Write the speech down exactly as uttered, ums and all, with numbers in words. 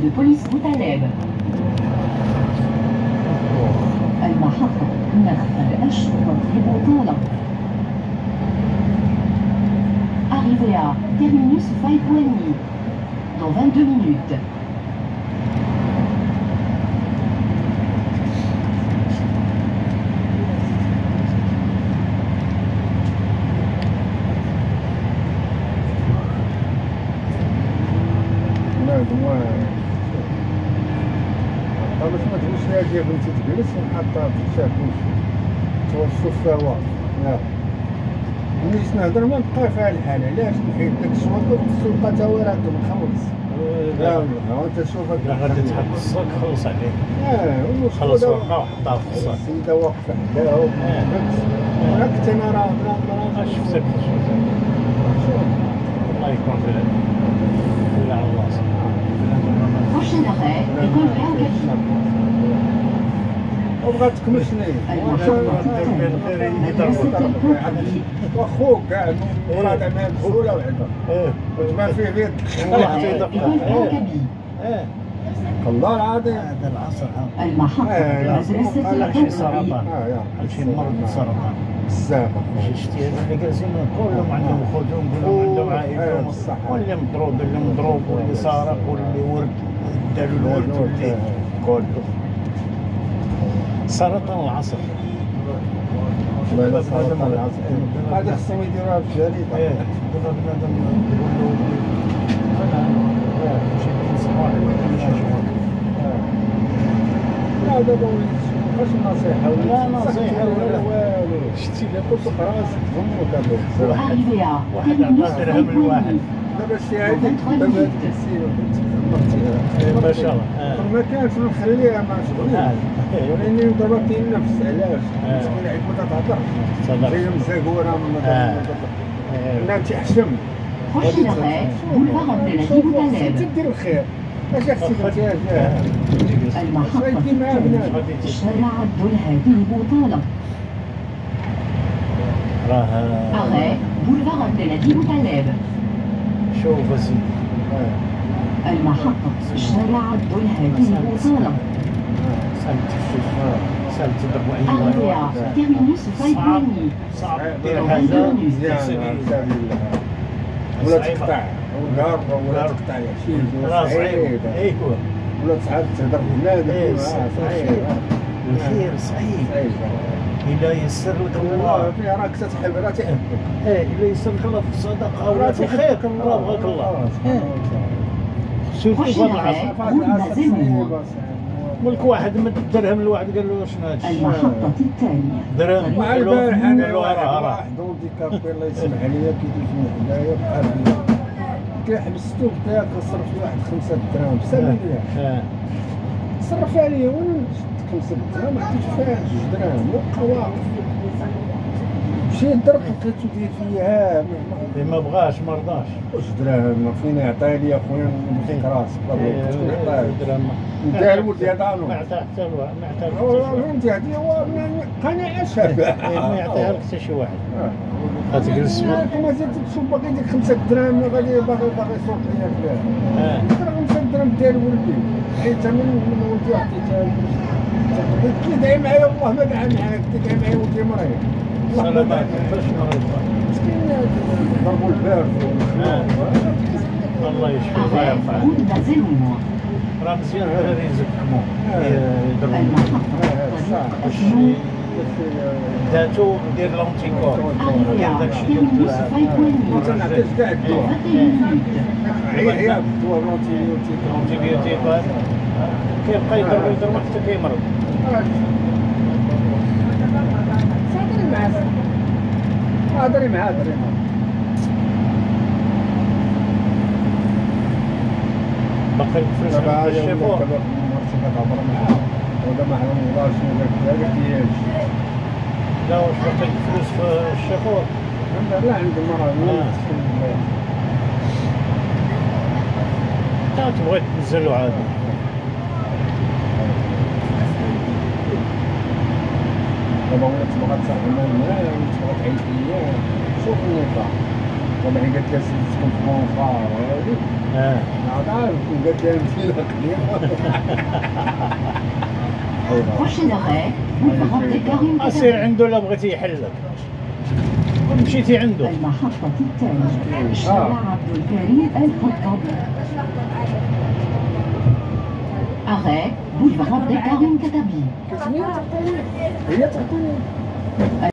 de police بوتالاب. المحطة مدخل الشرطة ببطالة. Arrivée à terminus Faïkouani dans vingt-deux minutes. باش ما تقولش لها يا بنتي تجلس ونحطها في الشاكوش توصف فيها واقف. ياك ملي جيت نهضر ما بقى فيها الحال. علاش نحيد داك الشوكه والسوقه تا هو راه مخلص. لا ها انت شوف هاك لا غادي تحط الصاك خلص عليه. اه خلص ورقه وحطها في الصاك. السيده واقفه حداها وهاك حتى انا راه راه شفتك الله يكون في العون. لا على الله. Prochain arrêt, école Réancali. وبغات تكمل شناهي واخوك كاع وراه تاع مسؤوله وحده وتبان فيه بيد الله العظيم. هذا العصر المحطة مدرسة شي سرطان اه شي مرض سرطان بزاف. شتي اللي جالسين كلهم عندهم خدوم كلهم عندهم عائلتهم واللي مضروب اللي مضروب واللي سارق واللي ورد داروا الورد واللي كله سرطان العصر. لا سرطان العصر هذا خصهم يديروها في الجريده. ايه دابا بنادم يقول له انا ماشي نصحوا عليه ماشي شغل. لا دابا واش النصيحه لا نصيحه ولا والو. شتي لا كنت راسك فمك هذا Arrivée à واحد terminus عطاه درهم لواحد. دابا شي هذيك دابا هذيك السيره ما شاء الله. ما كانش نخليها مع شغلي لاني دابا كاين نفس. علاش مسكين عيد ما تهضرش جايه مزاكوره ما لا تحشم. Prochain arrêt, boulevard Abdelhadi Boutaleb. تدير الخير اش اختي جايه المحطة التالية شارع عبدالهادي بوطالة. راه arrêt, boulevard Abdelhadi Boutaleb. شوف اسيدي المحطة شارع عبدالهادي بوطالة. سالت الشيش سالت تضربوا اي Arrivée à واحد terminus Faïkouani. صعب دير هذا ولا تقطع ولا تقطع شي راه صعيب. ايوا ولا تصعد تهضر بنادم. ايه صعيب الخير صعيب إلا يسر لك الله فيها راك تحب راه تحبك. ايه إلا يسر لك الله في الصدقة ولا في الخير راه بغاك الله. سيرتو في هذا العصر ملك واحد مد درهم لواحد قال له شنو هذا الشيء. المحطة التالية درهم مع البارح انا واحد راه واحد هانديكابي الله يسمح ليا كيجي من حدايا بحال كيحبستو بدا كنصرف له واحد خمسة دراهم بسبيل صرف عليا وانا شدت خمسة دراهم عطيت فيها جوج دراهم وبقى واقف. مشيت درت لقيتو داير فيا ها ما بغاش ما رضاش. جوج دراهم فين يعطيها لي اخويا نمسك راسك شكون عطاها درهم انت الولد يعطانو ما عطاه حتى الواحد ما عطاه حتى فهمتي هذه هو قناعه شابه ما يعطيها لك حتى شي واحد. غتجلس ما زلت تشوف باقي ديك خمسة دراهم غادي باغي باغي يصوت ليا فيها. راه خمسة دراهم ديال ولدي حيت من من ولدي عطيتها قلت لي دعي معايا والله ما دعا معاك دعي معايا ولدي مريض والله ما دعا باش مريض مسكين ضربوا البارد الله يشفي الله يرفع راه مزيان الدراري يزكموا يضربوا داتو ندير لونتيكور ندير داكشي ما تنعطيش كاع الدواء عيا الدواء لونتيبيوتيك كيبقى يضرب يضرب حتى كيمرض. هضري معاه هضري معاه هضري معاه باقي الفلوس عند الشيفور كتهضر معاه ولا ما علمناش شنو قالت لها لا واش باقي الفلوس في الشيفور لا عند المرأة تا تبغي تنزلو عاد دابا ولات تبغى تصاحب معايا ولات تبغى تعيش ليا شوف النظام طبعا قالت لها سيدتكم في مونفار وهادي اه عاد عارف قالت لها انت لا قديمه Prochain arrêt, boulevard des Karim اصير عنده لا بغيتي يحلك مشيتي عنده. المحطة التالية شارع عبد الكريم الخطابي. Arrêt, boulevard des Karim Katabi. هي تعطيني